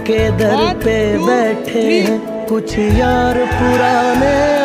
के दर पे बैठे हैं कुछ यार पुराने।